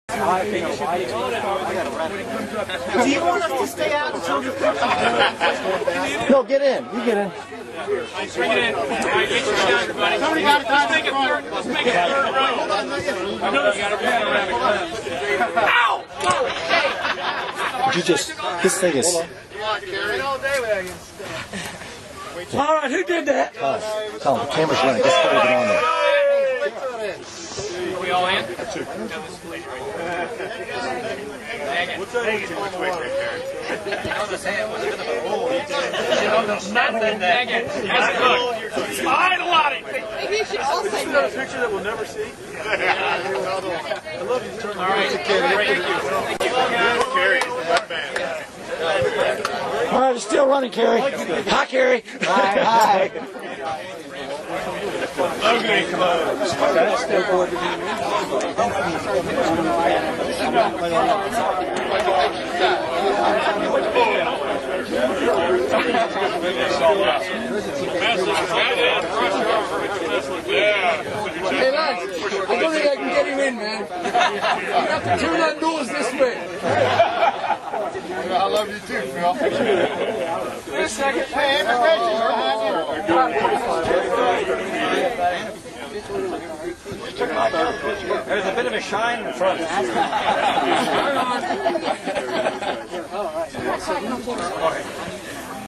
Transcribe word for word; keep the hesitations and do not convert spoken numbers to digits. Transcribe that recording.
Do you want us to stay out until the No, get in. You get in. Bring it in. All right, get your shot, everybody. Let's make it third. Let's make it third right. Hold on, you got to run around the clip. Ow! Did you just, this thing is... All right, who did that? Uh, tell them, the camera's running. Just hold it on there. Are we all in? What's that? Nothing. That's good. Slide a lot. Maybe you should all say a picture that we'll never see. I love you. Turn all right. Thank you. Carrie, my man. All right, it's still running, Carrie. Hi, Carrie. Hi, hi. Okay, come on. Hey, lads, I don't think I can get him in, man. You have to turn that nose this way. I love you too, Phil. Wait a second. Hey, There's a bit of a shine in front. All right.